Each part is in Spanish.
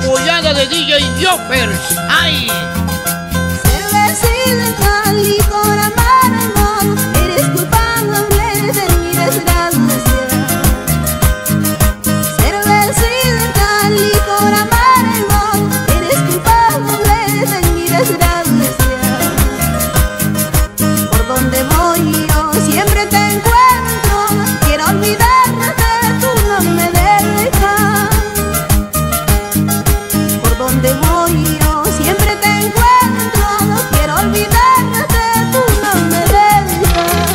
bollada de DJ Joppers. ¡Ay! Cervecita, licor amargo, eres culpable de mi desgracia. Cervecita, licor amargo, eres culpable de mi desgracia. Por donde voy yo siempre te encuentro, quiero olvidarte, tú no me dejas. Por donde voy yo siempre te encuentro, quiero olvidarte, tú no me dejas.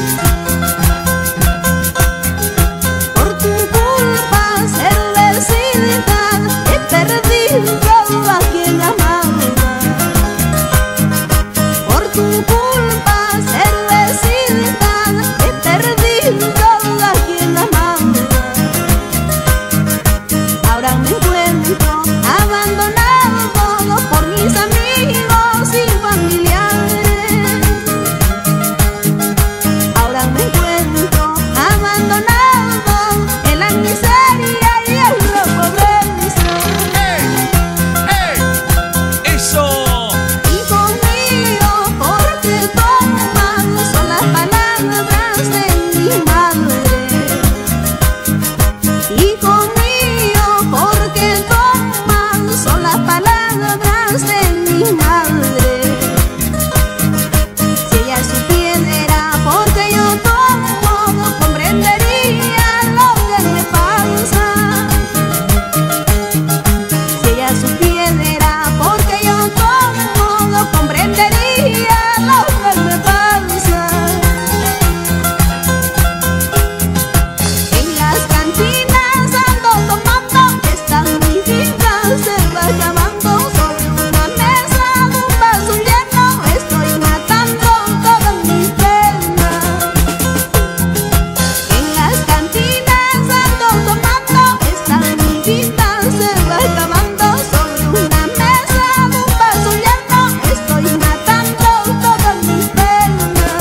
Por tu culpa, cervecita, he perdido a quien amaba. Por tu culpa, cervecita, he perdido a quien amaba. Ahora me encuentro abandonado por mis amigos y familiares. Ahora me encuentro abandonado en la miseria y en la pobreza. ¡Eso! Hijo mío, porque tomas son las palabras de mi madre. Hijo mío, porque tomas son las palabras de mi madre. Si ella supiera porque yo tomo, no comprendería lo que me pasa. Si ella supiera porque yo tomo, no comprendería lo que me pasa. En las cantinas ando tomando, esta mi vida se va acabando. Sobre una mesa, un vaso lleno, estoy matando todas mis penas. En las cantinas ando tomando, esta mi vida se va acabando. Sobre una mesa, un vaso lleno, estoy matando todas mis penas.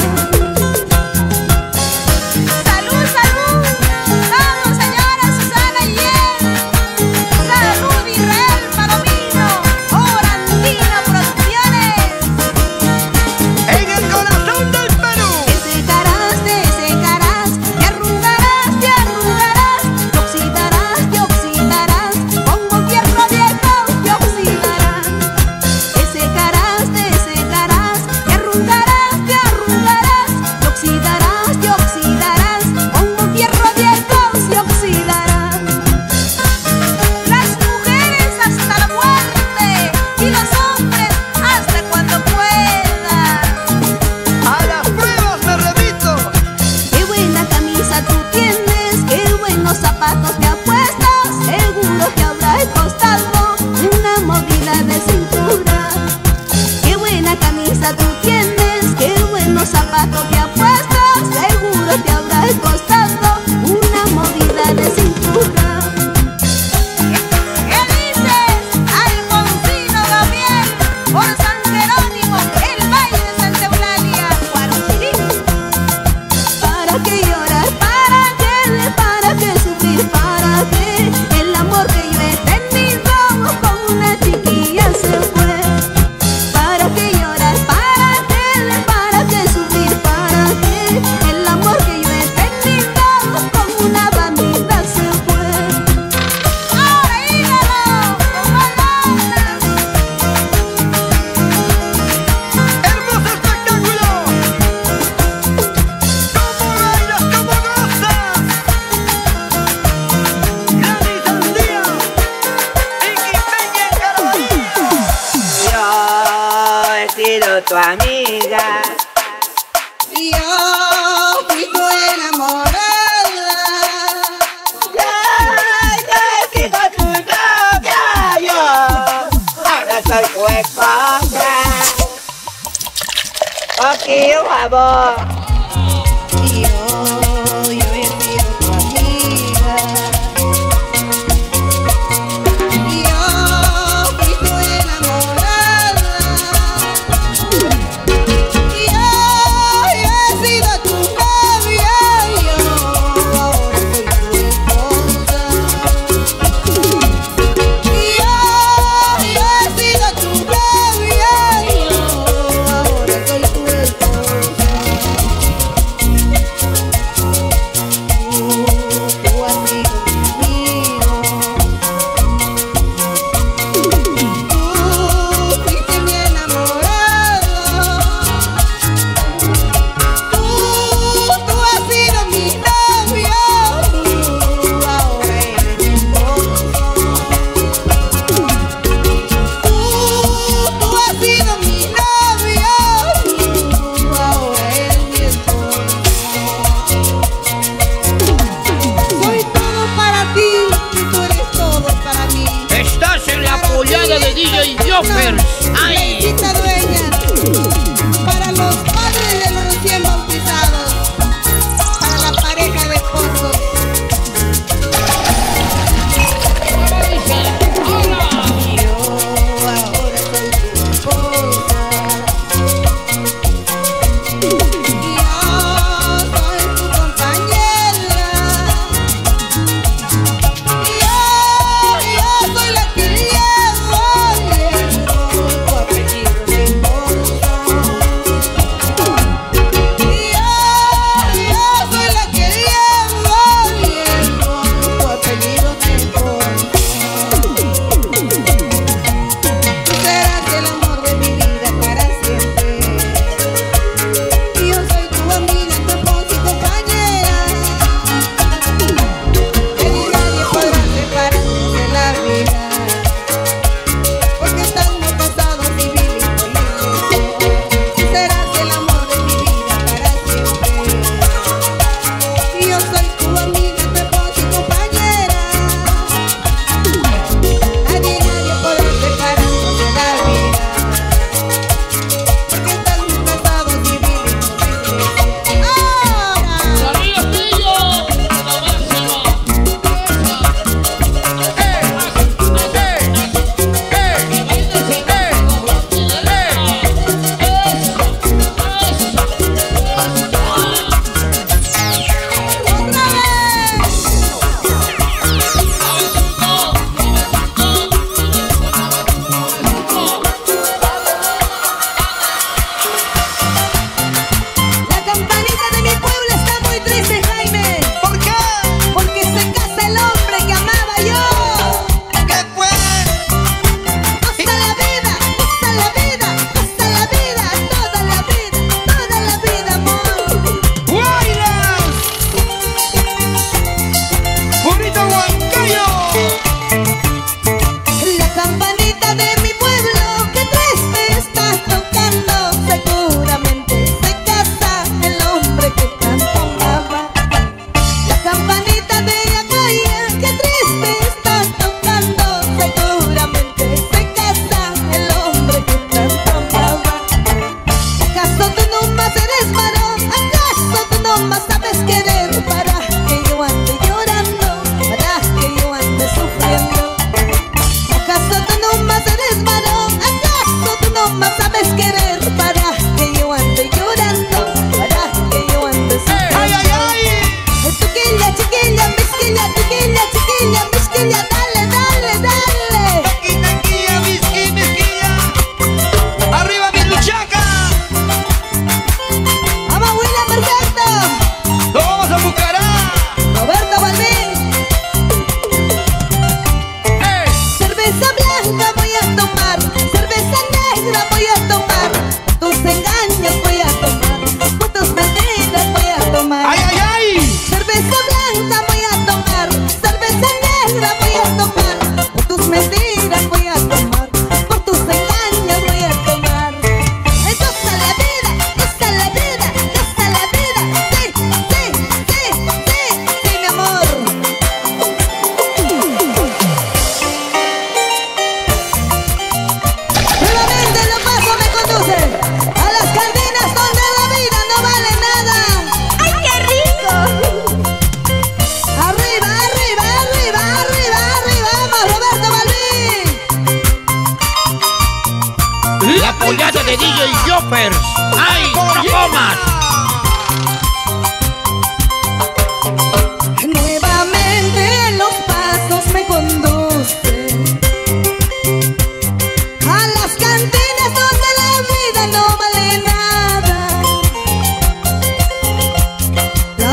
¡Salud, salud! ¡Vamos, señora Susana Guillén! ¡Salud, Israel Palomino! ¡Orandino Producciones! ¡En el corazón del Perú! Te secarás, te arrugarás, te oxidarás, te oxidarás, como fierro viejo te oxidarás. Te secarás, te arrugarás, te oxidarás, como fierro viejo se oxidará. Las mujeres hasta la muerte y los hombres hasta cuando puedan. ¡A las pruebas me remito! Qué buena camisa tú tienes, qué buenos zapatos te apuestas, seguro te habrá costado una mordida de cintura. Qué buena camisa tú tienes, qué buenos zapatos te apuestas, seguro te habrá costado una mordida de cintura. ¿Qué dices, Alfonsino Gabriel? Por San Jerónimo, el baile de Santa Eulalia, Guarochirín. ¿Para qué llorar? ¿Para qué sufrir? ¿Para qué? El amor que yo he tenido con una chiquilla se fue. ¿Para qué llorar? ¿Para qué sufrir? ¿Para qué? El amor que yo he tenido con una bandida se fue. ¡Ahora ídolo! ¡Como lona! ¡Hermoso espectáculo! ¡Cómo bailas, cómo gozas! ¡Gladys Andía! ¡Vicky Peña en Caraballo! Yo he sido tu amiga. Yo fui tu enamorada. Yo he sido tu novia. Yo ahora soy tu esposa. Aquí un favor. Yo he sido tu amiga. Yo fui tu enamorada.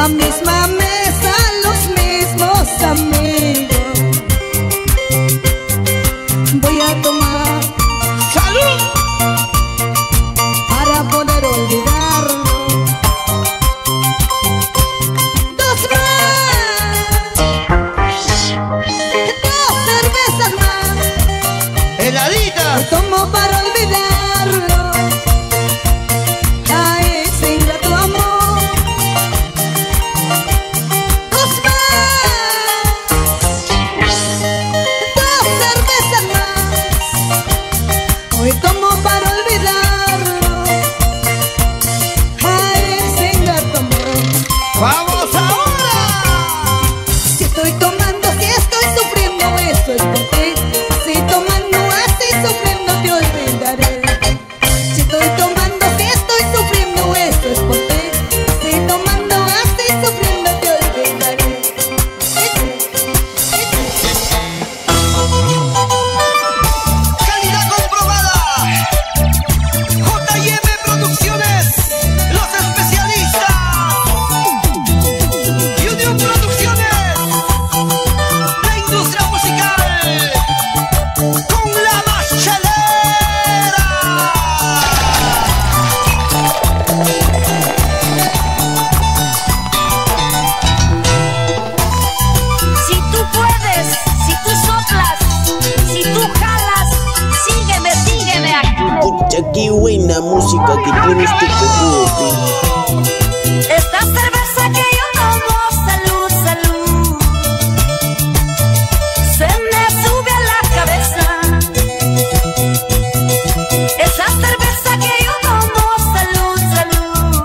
la misma mesa, los mismos amigos. Voy a tomar ¡Salud! para poder olvidarlo. Dos cervezas más. ¡Heladitas! Tomo para olvidarlo. A ese ingrato amor. Dos cervezas más. Hoy tomo para olvidarlo. A ese ingrato amor. ¡Vamos ahora! Si estoy tomando, si estoy sufriendo, esto es por ti. Si tomando así sufriendo te olvidaré. Si estoy tomando, si estoy sufriendo, esto es por ti. Si tomando así sufriendo te olvidaré. ¡Calidad comprobada! J&M Producciones, los especialistas. Unión Producciones, la industria musical, con la más chelera. Si tú puedes, si tú soplas, si tú jalas, sígueme, sígueme aquí. Escucha qué buena música que tiene este cojudo. Esta cerveza que yo tomo, salud, salud, se me sube a la cabeza. Esa cerveza que yo tomo, salud, salud,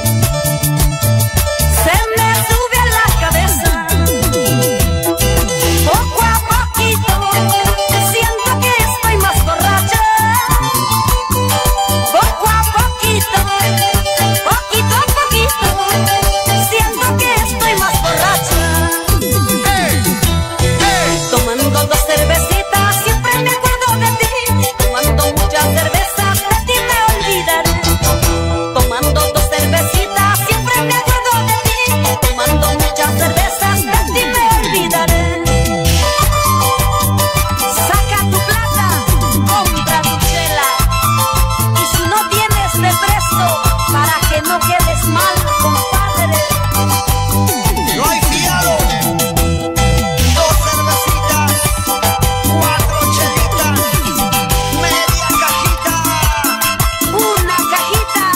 se me sube a la cabeza. Poco a poquito siento que estoy más borracha. Poco a poquito, poquito a poquito, siento que estoy más borracha. Tomando dos cervecitas siempre me acuerdo de ti. Tomando muchas cervezas de ti me olvidaré. Tomando dos cervecitas siempre me acuerdo de ti. Tomando muchas cervezas de ti me olvidaré. Saca tu plata, compra tu chela. Y si no tienes, te presto para que no quedes mal, compadre. No hay fiado. Dos cervecitas, 4 chelitas, media cajita. Una cajita.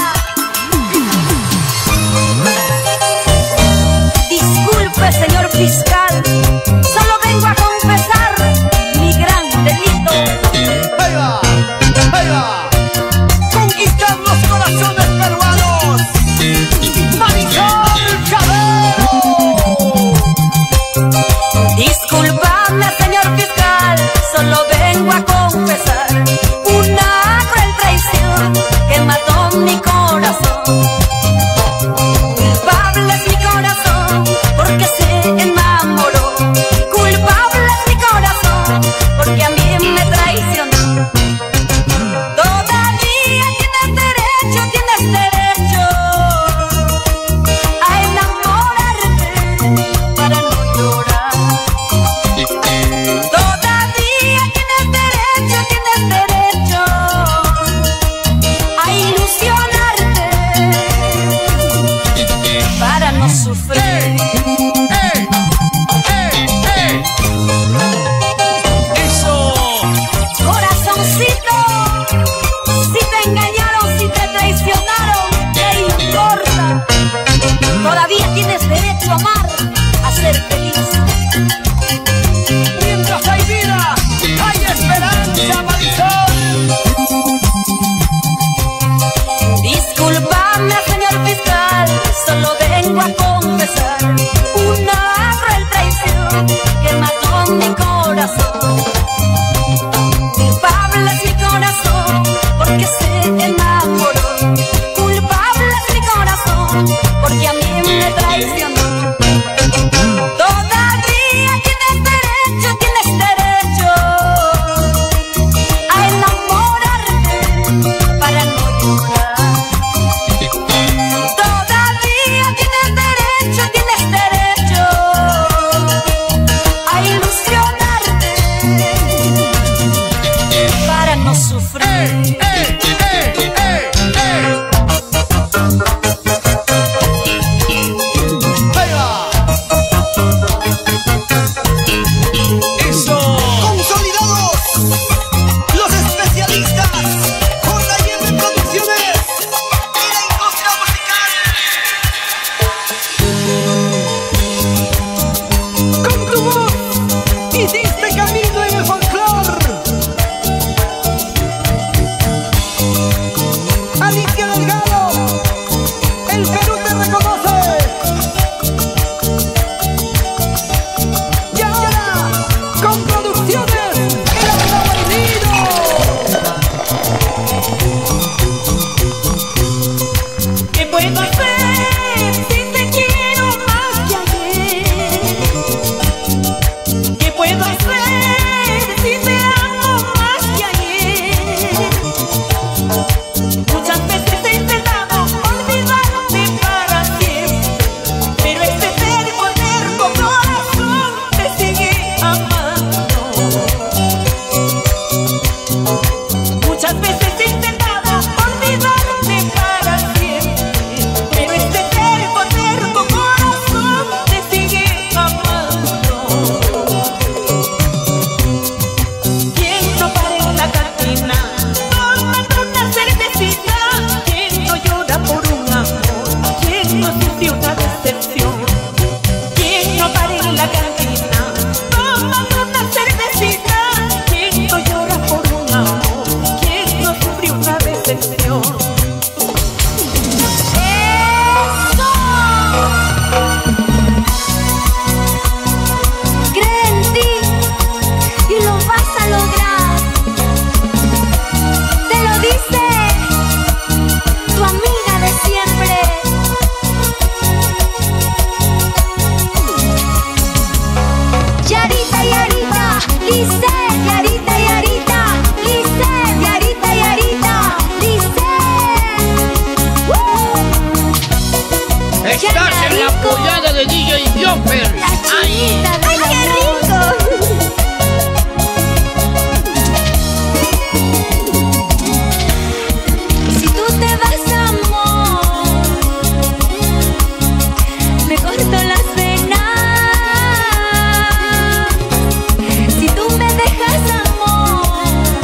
Disculpe, señor fiscal, solo vengo a confesar mi gran delito. ¡Ahí va! ¡Ahí va! Conquistar los corazones peruanos. Marisol Chavero. Discúlpame, señor fiscal, solo vengo a confesar una cruel traición que mató mi corazón. Culpable es mi corazón porque se enamoró. Culpable es mi corazón porque a mí me traicionó. Todavía tienes derecho a enamorarte para no llorar. Todavía tienes derecho a ilusionarte para no sufrir. ¡Eso! Corazoncito, si te engañaron, si te traicionaron, ¿qué importa? Todavía tienes derecho a amar, a ser feliz. Mientras hay vida, hay esperanza, Marisol. Discúlpame, señor fiscal, solo vengo a confesar una cruel traición que mató mi corazón. Culpable es mi corazón porque se enamoró. Culpable es mi corazón porque a mí me traicionó. Todavía tienes derecho a enamorarte para no llorar. Todavía tienes derecho una decepción. ¿Quién no para en la cantina tomando una cervecita? ¿Quién no llora por un amor? ¿Quién no sufrió una decepción? Cree en ti y lo vas a lograr. Te lo dice tu amiga de siempre. Yarita, Yarita, dice Yarita, Yarita, dice Yarita, Yarita, dice. Estás en la pollada de DJ Jumper. ¡Ay, qué rico! Si tú te vas, amor, me corto las venas. Si tú me dejas, amor,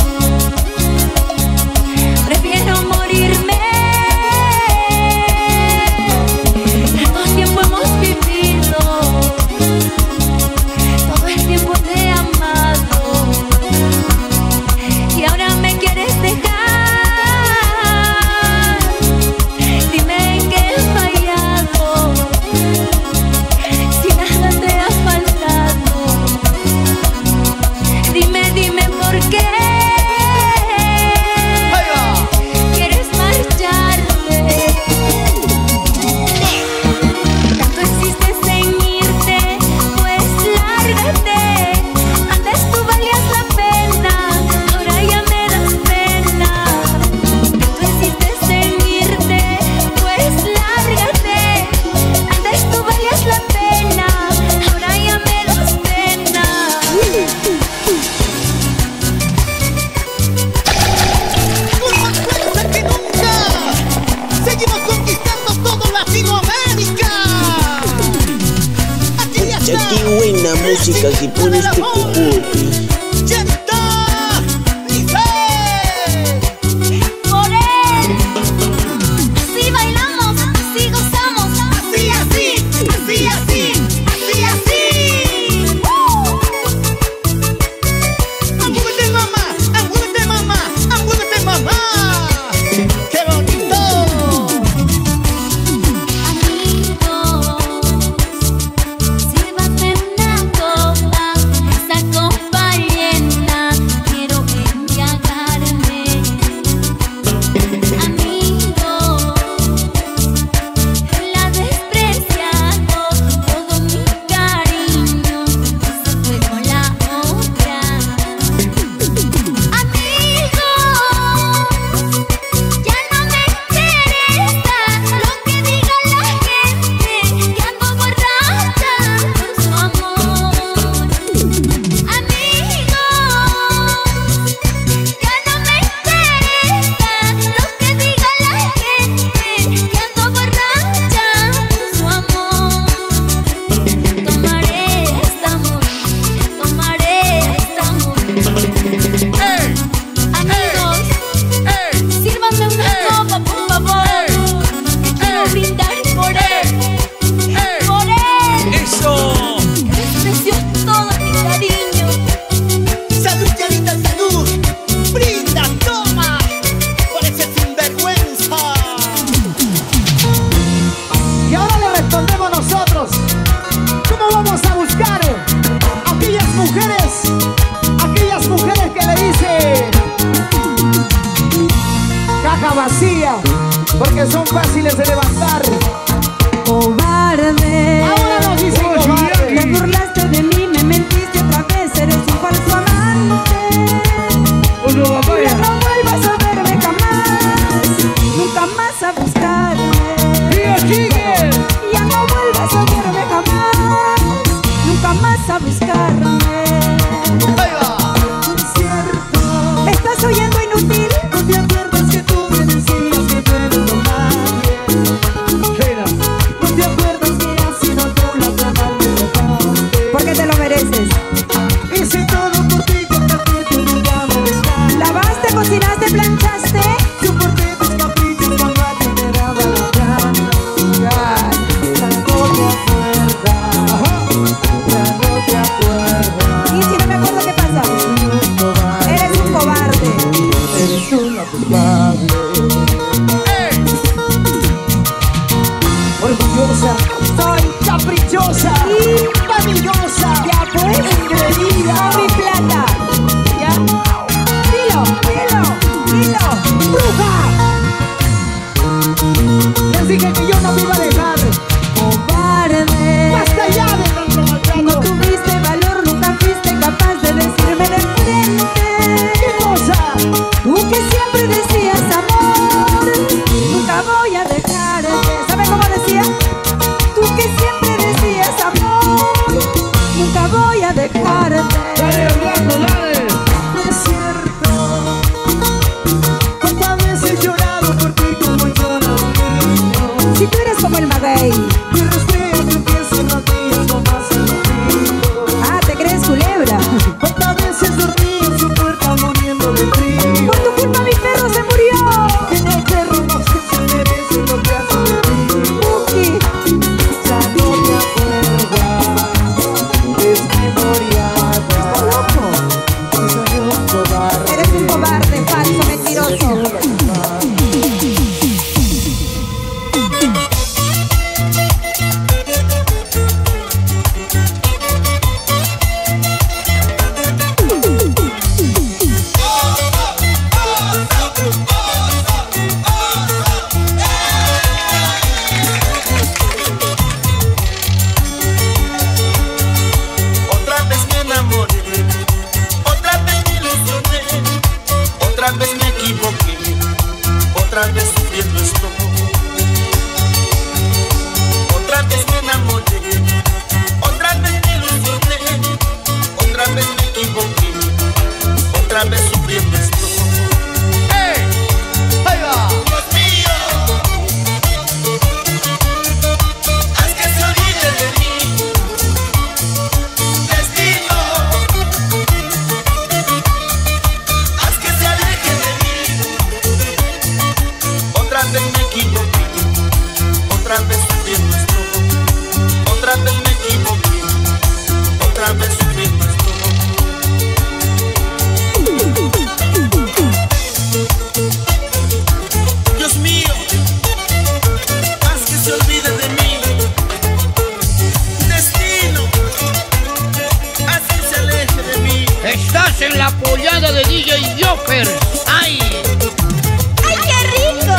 prefiero morirme. Tanto tiempo hemos vivido, todo el tiempo te he amado, y ahora me quieres dejar. Dime en qué he fallado, si nada te ha faltado. Dime, dime por qué quieres marcharte. Tanto insistes en irte, pues lárgate. Antes tú valías la pena, ahora ya me das pena. Tanto insistes en irte, pues lárgate. Antes tú valías la pena, ahora ya me das pena. Con más fuerza que nunca, seguimos conquistando todo Latinoamérica. Aquí ya Ya está. qué buena música que pone este cojote. Ya está. Dice. Por él, así bailamos, así gozamos, Así, así, así, así, así, así. Angúbete mamá, angúbete mamá, angúbete mamá. ¡Qué bonito! amigos. Sírvate una copa, esa copa llena, quiero embriagarme. Amigos, la despreciado, todo mi cariño se fue con la otra. Amigos, ya no me interesa lo que diga la gente, que ando borracha por su amor. Amigos, ya no me interesa lo que diga la gente, que ando borracha por su amor. Tomaré esta amor, tomaré esta amor. Amigos, sírvanme una copa, por favor, que quiero brindar por él, por él. ¡Eso! Despreció todo mi cariño. Salud, Yarita, salud. Brinda, toma. Por ese sinvergüenza. Y ahora le respondemos nosotros. ¿Cómo vamos a buscar aquellas mujeres que le dicen caja vacía, porque son fáciles de levantar? Cobarde, Ahora nos dicen te cobarde. burlaste de mí, me mentiste otra vez, eres un falso amante. Ya no vuelvas a verme jamás, nunca más a buscarme. Ya no vuelvas a verme jamás, nunca más a buscarme. Ahí va. Por cierto, ¿Me estás oyendo, inútil? ¿no te acuerdas que tú me decías que tú eres lo más? maravillosa, soy caprichosa y vanidosa. Ya pues, engreída. mi plata. ¿Ya? Dilo. ¡Bruja! Les dije que yo no me iba a dejar. Cobarde. ¡Basta ya de tanto No maltrato! tuviste valor, nunca fuiste capaz de decirme de frente. ¿Qué cosa? Tú que siempre decías amor, nunca voy a dejarte. ¿Sabe cómo decía? Tú que siempre decías amor, nunca voy a dejarte. Dale, Orlando, dale. Es cierto. ¿Cuántas veces he llorado por ti como llora un niño? Si tú eres como el maguey. Y resfrío que pienso en los días no más en los días. Ah, ¿te crees culebra? ¿Cuántas veces dormí en su puerta muriendo de frío? Por tu culpa mi perro se murió. Que no perro no se merece lo que hace de ti. Uki. Ya no te acuerdas, es memoriada. ¿Estás loco? Y soy un cobarde. Eres un cobarde, falso, mentiroso. Otra vez me enamoré, otra vez me ilusioné, otra vez me equivoqué, otra vez sufriendo estoy. Otra vez me enamoré, otra vez me ilusioné, otra vez me equivoqué, otra vez sufriendo estoy. ¡Ey! ¡Ahí va! Dios mío, haz que se olvide de mí. Destino, haz que se aleje de mí. Otra vez me equivoqué, otra vez sufriendo estoy. Otra vez me equivoqué, otra vez sufriendo estoy. Dios mío, haz que se olvide de mí. Destino, haz que se aleje de mí. Estás en la pollada de DJ Joker. ¡Ay! ¡Ay, qué rico!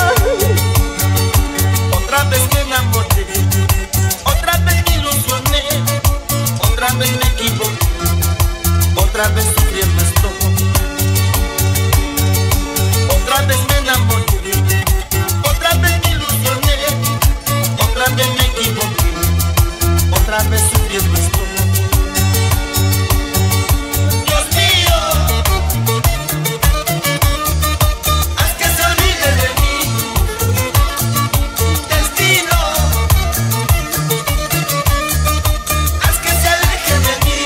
Otra vez me enamoré, otra vez me ilusioné, otra vez me equivoqué, otra vez sufriendo estoy. Otra vez me enamoré, otra vez me ilusioné, otra vez me equivoqué, otra vez sufriendo estoy. Dios mío, haz que se olvide de mí. Destino, haz que se aleje de mí.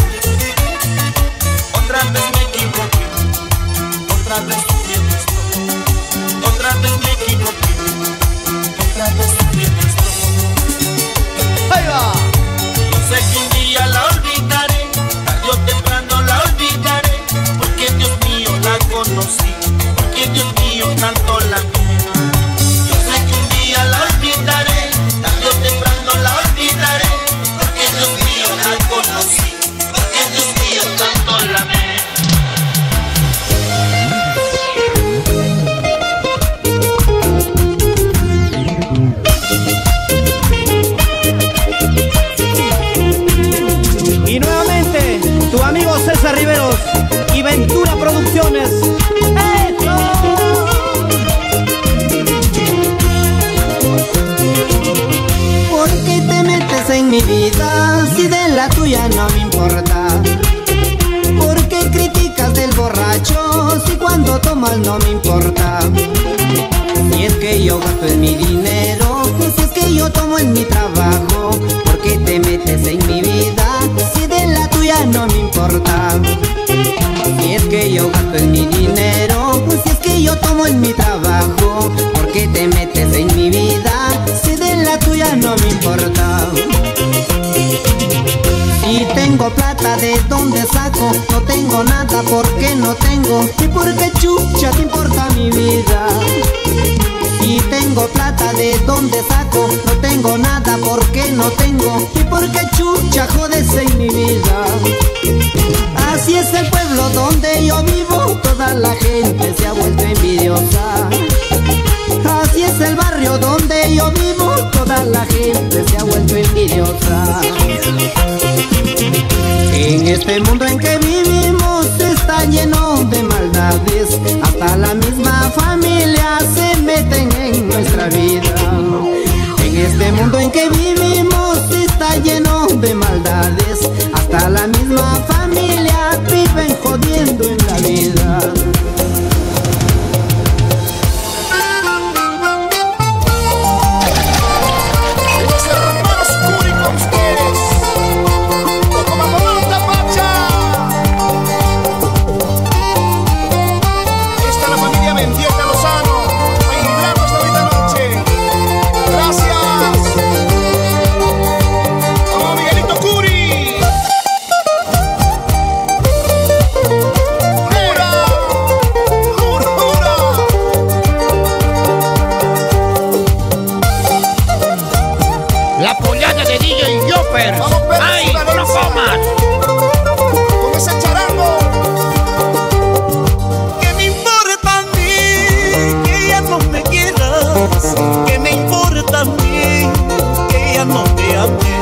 Otra vez me equivoqué, otra vez sufriendo estoy. Otra vez me equivoqué, otra vez sufriendo estoy. ¡Ahí va! Yo sé que un día la olvidaré, tarde o temprano la olvidaré, porque Dios mío la conocí, porque Dios mío tanto la amé. Yo sé que un día la olvidaré, tarde o temprano la olvidaré, porque Dios mío la conocí, porque Dios mío tanto la amé. Y nuevamente, tu amigo César Riveros y Ventura Producciones. ¡Eso! ¿Por qué te metes en mi vida si de la tuya no me importa? ¿Por qué criticas del borracho si cuando tomas no me importa? Si es que yo gasto en mi dinero, si es que yo tomo en mi trabajo, ¿por qué te metes en mi vida si de la tuya no me importa? Si es que yo gasto en mi dinero, si es que yo tomo en mi trabajo, ¿por qué te metes en mi vida si de la tuya no me importa? Si tengo plata, ¿de dónde saco? No tengo nada porque no tengo. ¿Y por qué chucha te importa mi vida? Si tengo plata, ¿de dónde saco? No tengo nada porque no tengo. ¿Y por qué chucha jodes en mi vida? Así es el pueblo donde yo vivo, toda la gente se ha vuelto envidiosa. Así es el barrio donde yo vivo, toda la gente se ha vuelto envidiosa. En este mundo en que vivimos está lleno de maldades, hasta la misma familia se meten en nuestra vida. En este mundo en que vivimos está lleno de maldades, hasta la misma familia viven jodiendo en la vida. ¡Ay, no comas! Con ese charango. ¿Qué me importa a mí que ya no me quieras? ¿Qué me importa a mí que ya no te amé?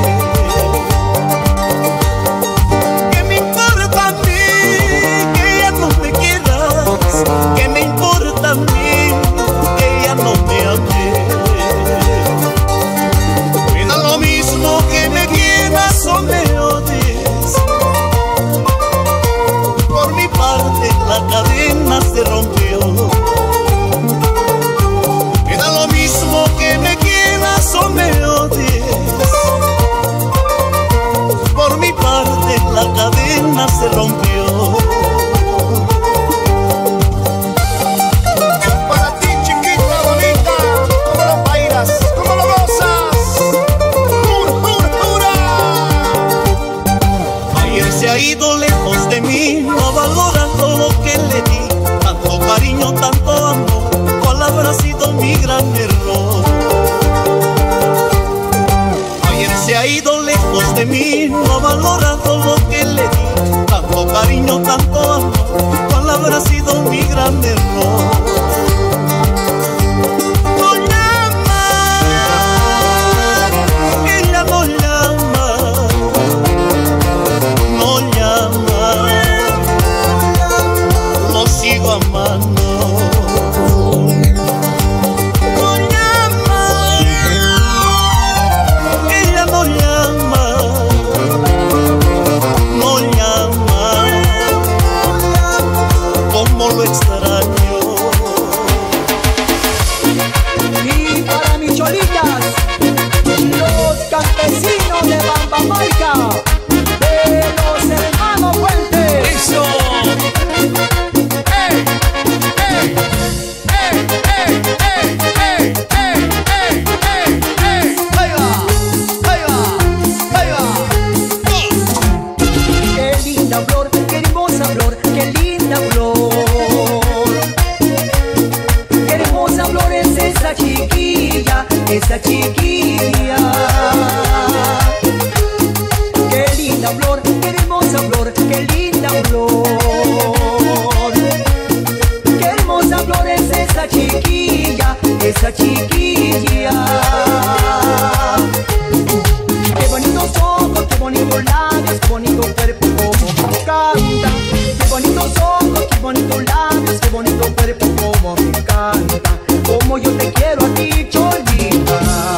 ¿Qué me importa a mí que ya no me quieras? ¿Qué me importa a mí que ya no te amé? Me da lo mismo que me quieras o me odies. Por mi parte la cadena se rompió. Me da lo mismo que me quieras o me odies. Por mi parte la cadena se rompió. Para ti, chiquita bonita, ¿cómo lo bailas? ¿Cómo lo gozas? Ayer se ha ido lejos de mí, no valorando lo que le di. Tanto cariño, tanto amor, ¿cuál habrá sido mi gran error? Ayer se ha ido lejos de mí, no valorando lo que le di. Tanto cariño, tanto amor, ¿cuál habrá sido mi gran error? No llama, ella no llama. No llama, lo sigo amando. No llama, ella no llama. No llama, como lo extraño. Y para mis cholitas, los campesinos de Bambamaica, de los hermanos Fuentes. ¡Eso! ¡Ey! ¡Ey! ¡Ey! ¡Ey! ¡Ey! ¡Ey! ¡Ey! ¡Ey! ¡Ey! ¡Ey! Ahí va, ahí va, ahí va. Qué linda flor, qué hermosa flor, qué linda flor. Qué hermosa flor es esa chiquilla, esa chiquilla. Qué linda flor, qué hermosa flor, qué linda flor. Qué hermosa flor es esa chiquilla, esa chiquilla. Qué bonitos ojos, qué bonitos labios, qué bonito cuerpo, como canta. Qué bonitos ojos, qué bonitos labios, qué bonito cuerpo, como me encanta. Como yo te quiero a ti, cholita.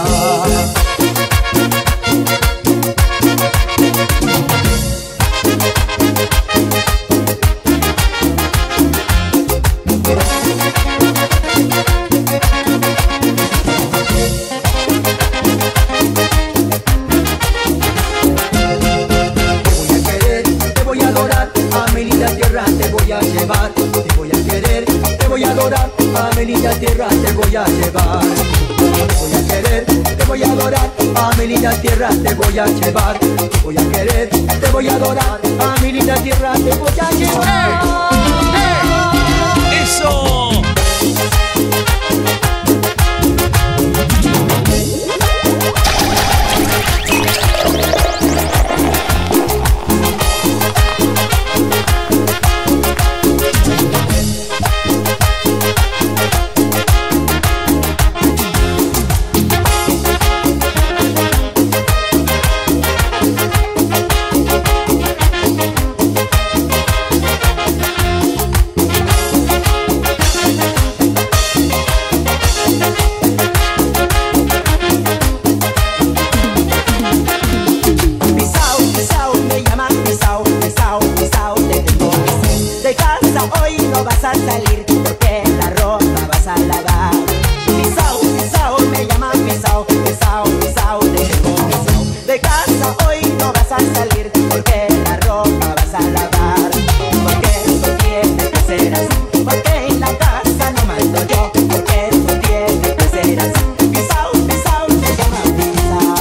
Te voy a adorar, a mi linda tierra te voy a llevar. Te voy a querer, te voy a adorar, a mi linda tierra te voy a llevar. Te voy a querer, te voy a adorar, a mi linda tierra te voy a llevar. Te voy a querer, te voy a adorar, a mi linda tierra te voy a llevar. ¡Eso! De casa hoy no vas a salir porque la ropa vas a lavar. Porque esto tiene que ser así, porque en la casa no mando yo. Porque esto tiene que ser así. Pisao, pisao, te llama pisao.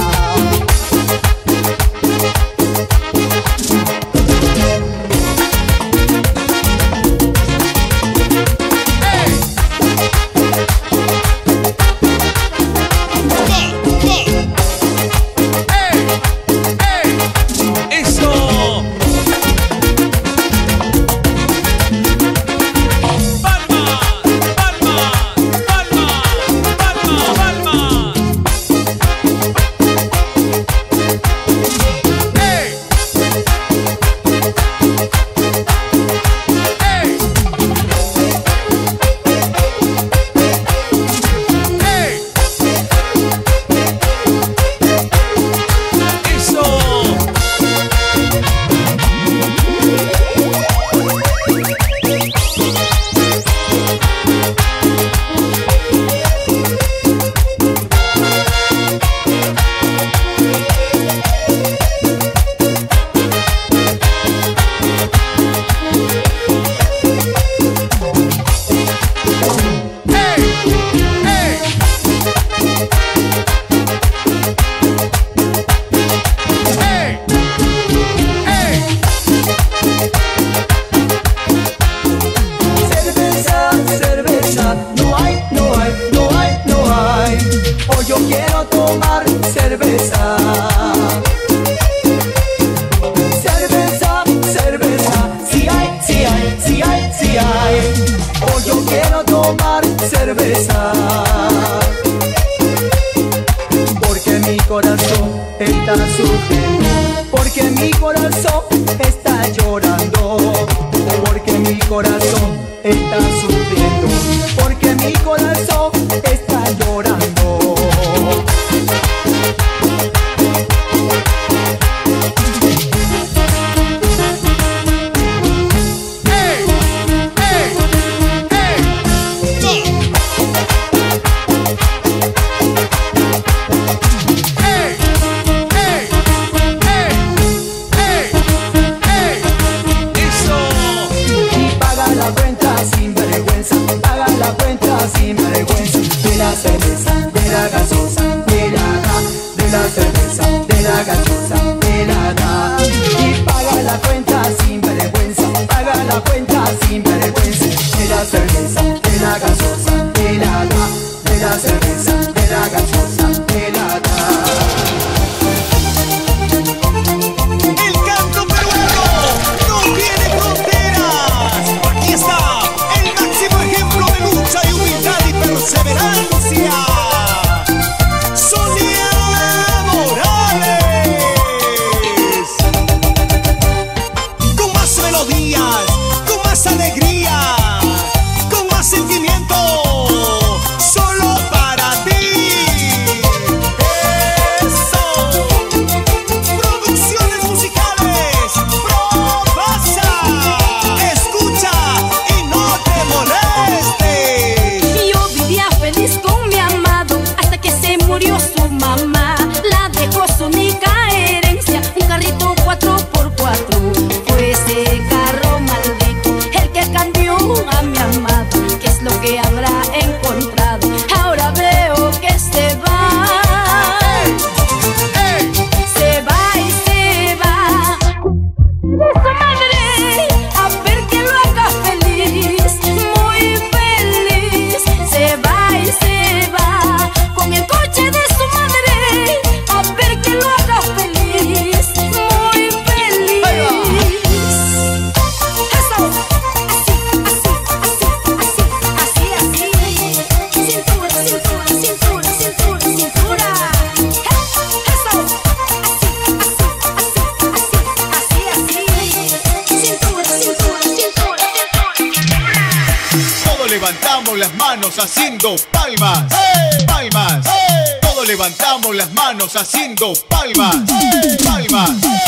levantamos las manos haciendo palmas, palmas. Todos levantamos las manos haciendo palmas, palmas.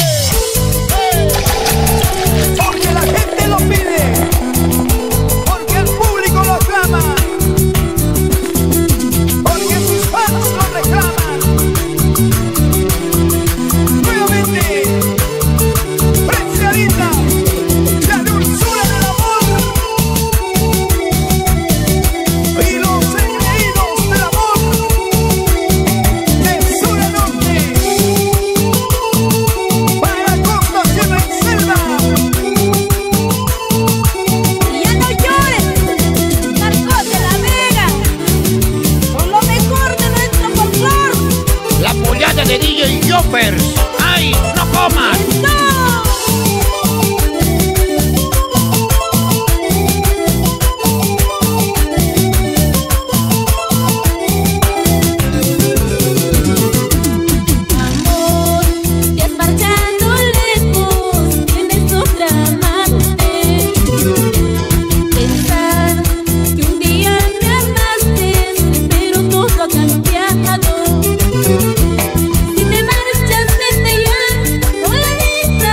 Porque la gente lo pide, porque el público lo clama, porque sus fans lo reclaman. toppers. ¡Ay, no comas! Si te marchas desde ya, no la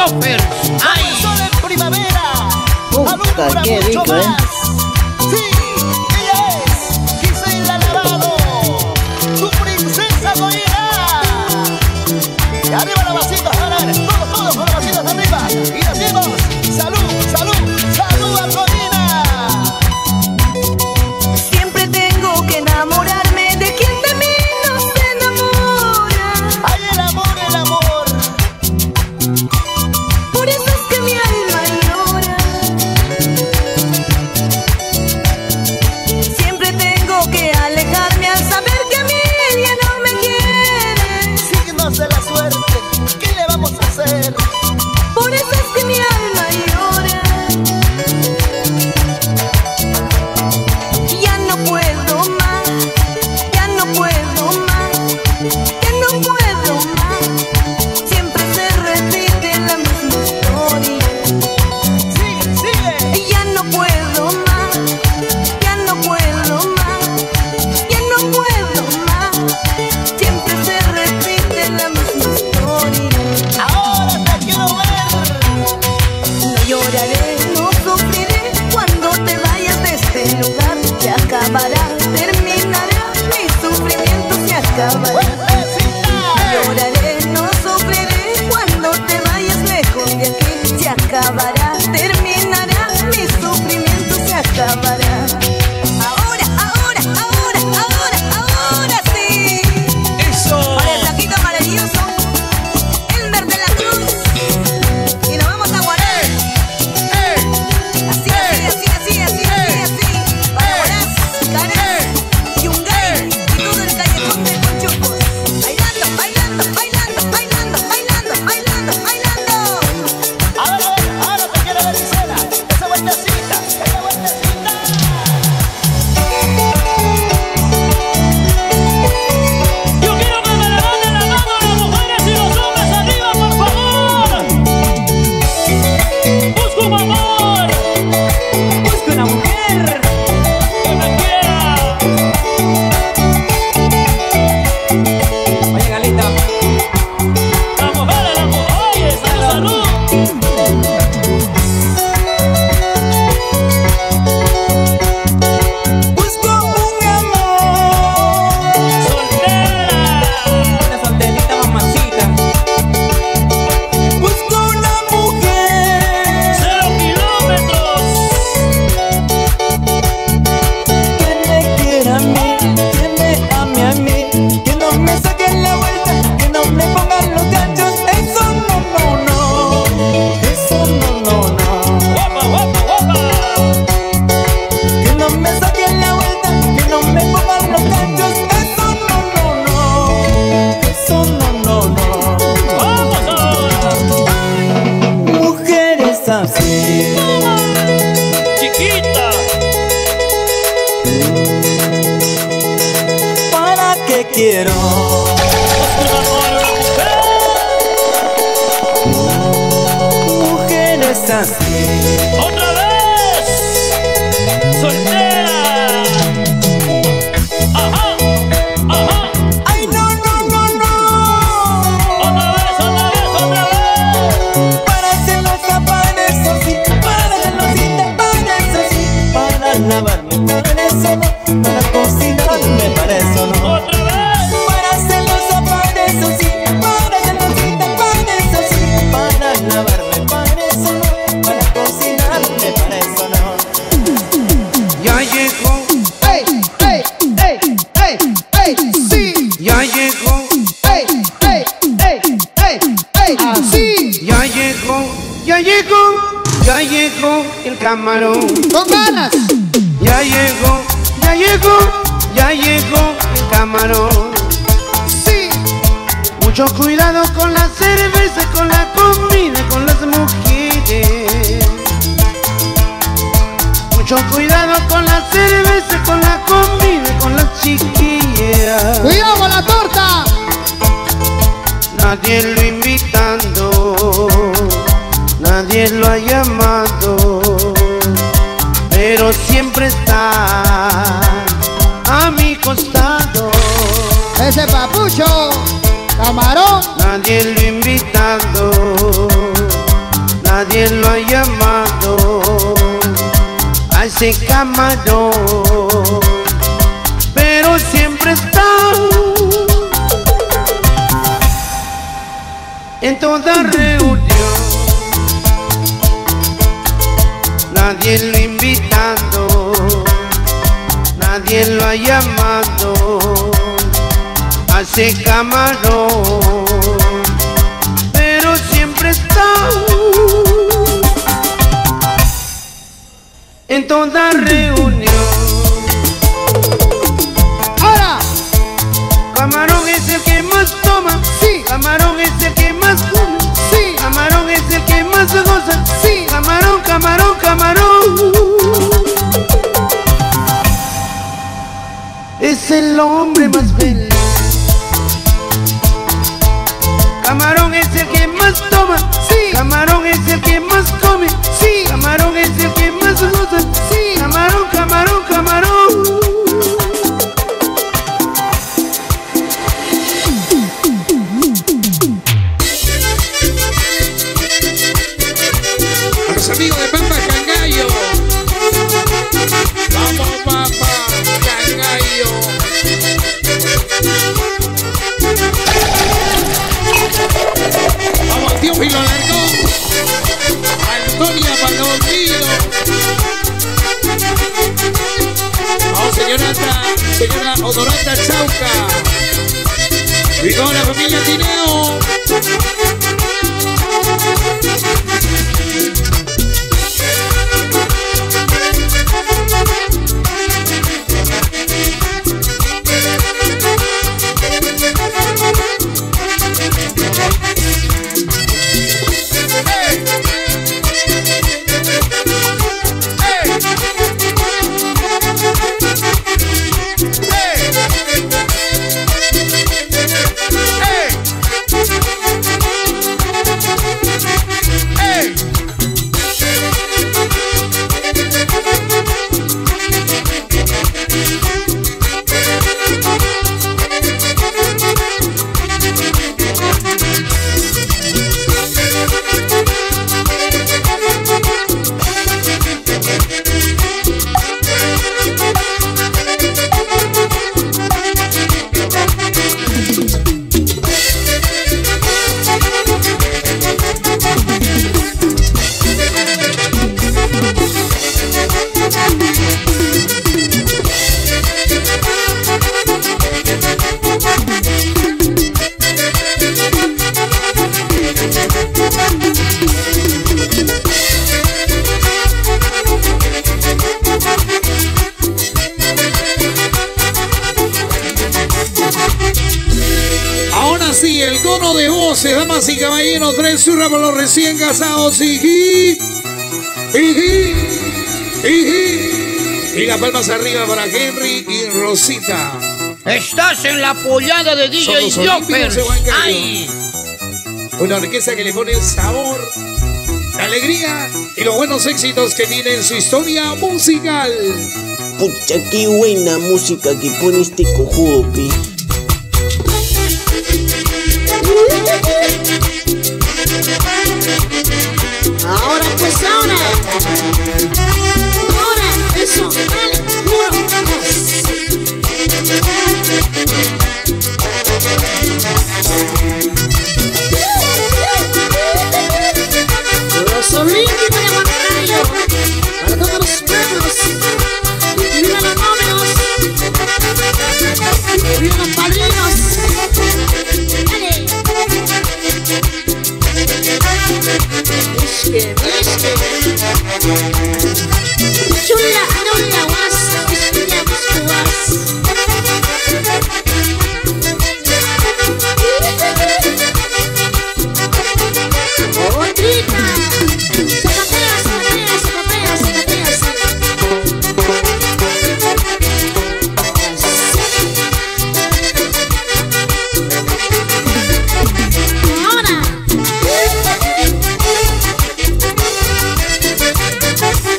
Loafers. ¡Ay! Sol en primavera. Puta, qué rico, Sí, ella es Gisela Lavado, tu princesa Goya. Y arriba los vasitos, a ver, todos con los vasitos arriba. Y decimos, salud, salud, salud a Corina. Siempre tengo que enamorarme de quien de mí no se enamora. Ay, el amor, el amor. Por eso es que mi alma llora. Siempre tengo que alejarme al saber que a mí ella no me quiere. Signos de la suerte, ¿qué le vamos a hacer? Por eso es que mi alma llora. Ya no puedo más, ya no puedo más, ya no puedo más. Siempre se repite la misma historia. Sigue, sigue. Ya no puedo más, ya no puedo más, ya no puedo más. Siempre se repite la misma historia. Ahora te quiero ver. No lloraré, no sufriré cuando te vayas de este lugar. Se acabará, terminará, mi sufrimiento se acabará. No lloraré, no sufriré cuando te vayas lejos de aquí. Se acabará, terminará, mi sufrimiento se acabará. Ahora, ahora, ahora, ahora, ahora sí. Eso. Para el taquito maravilloso, Elmer de la Cruz. Y nos vamos a guardar. Así, así, así, así, así, así, así. Para Guaraz, Canas, Yungay y todo el callejón de Conchupos. Bailando, bailando, bailando, bailando, bailando, bailando, bailando. Ahora te quiero ver, Gisela. Esa vueltecita, esa vueltecita. Yo quiero que me levanten la mano las mujeres y los hombres arriba, por favor. Busco un amor, busco una mujer que me quiera. Oye, Galita, las mujeres, oye, salud, salud. Busco un amor. Soltera, una solterita mamacita. Busco una mujer. 0 kilómetros. Que me quiera a mí, que me ame a mí, que no me saquen la vuelta, que no me pongan los ganchos. Eso no, no, no. Eso no, no, no. Guapa, guapa, guapa. Que no me saquen la vuelta, que no me pongan los ganchos. Eso no, no, no. Eso no, no, no. Vamos ahora. Mujeres así. Chiquita. ¿Para qué quiero? Un amor, una mujer. Mujeres así. Otra vez. Soltera. Ajá, ajá. Ay, no, no, no, no. Otra vez, otra vez, otra vez. Para celosa, para eso sí. Para celosita, para eso sí. Para lavarme, para eso no. Para cocinarme, para eso no. Otra vez. Para celosa, para eso sí. Para celosita, para eso sí. Para lavarme, para eso no. Para cocinarme, para eso no. Ya llegó, ¡Ey, ey, ey, ey, ey! ¡Sí! ya llegó, ¡Ey, ey, ey, ey, ey! ¡Así! ya llegó, ya llegó, ya llegó el camarón. ¡Con ganas! Ya llegó, ya llegó, ya llegó el camarón. ¡Sí! Mucho cuidado con la cerveza, con la comida, con las mujeres. Mucho cuidado con la cerveza, con la comida, con las chiquillas. ¡Cuidado con la torta! Nadie lo invitando, nadie lo ha llamado, pero siempre está a mi costado. Ese papucho, camarón. Nadie lo invitando, hace camarón, pero siempre está en toda reunión. Nadie lo invitando, nadie lo ha llamado, hace camarón, pero siempre está en toda reunión. Ahora, camarón es el que más toma, sí. Camarón es el que más come, sí. Camarón es el que más goza, sí. Camarón, camarón, camarón. Es el hombre más feliz. Camarón es el que más toma, sí. Camarón es el que más come, sí. Camarón es el que más goza, sí. Camarón, camarón, camarón. A los amigos de Pampa Cangallo. Vamos, Pampa Cangallo. Vamos, tío Filo Largo. Antonia Palomino. Vamos, señora Odorata Chauca. Y con la familia Tineo. Damas y caballeros, tres surra por los recién casados. Y las palmas arriba para Henry y Rosita. Estás en la pollada de DJ Jopper. ¡Ay! Una orquesta que le pone el sabor, la alegría y los buenos éxitos que tiene en su historia musical. Pucha, qué buena música que pone este cojudo, pi. Ahora pues ahora eso, dale, uno, dos. Solín y María Guantayo, para todos los pueblos, viva los novios, viva los padrinos. Chula, arola, guasa, espina, buscuas. Otrita, zapatea, zapatea, zapatea, zapatea. Ahora.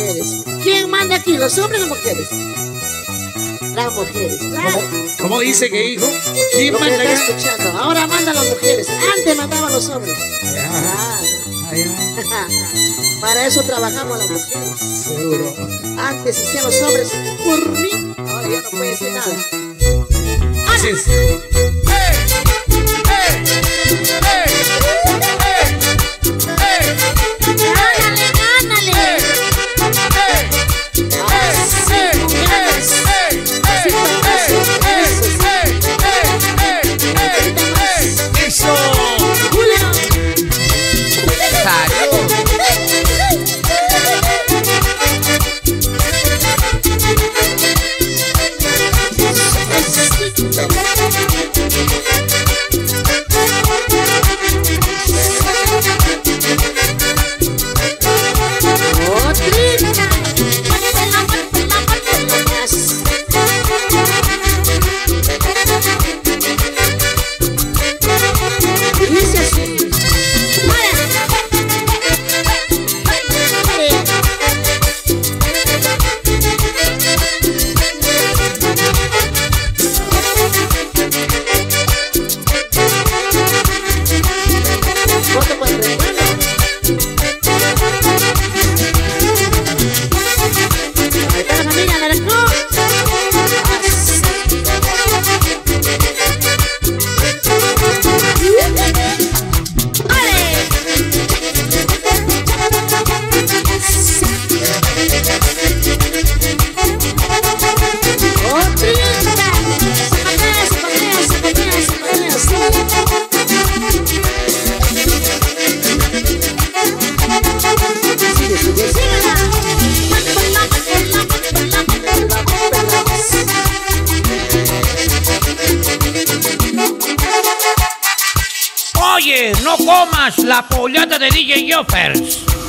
mujeres. ¿Quién manda aquí, los hombres o las mujeres? Las mujeres, claro. ¿Cómo dice que hijo? ¿Quién Lo que manda está acá? escuchando. Ahora mandan las mujeres. Antes mandaban los hombres. Para eso trabajamos las mujeres. Seguro. Antes hacían los hombres por mí. Ahora ya no puede decir nada. Así es. Oye, no comas la pollata de DJ Joffers.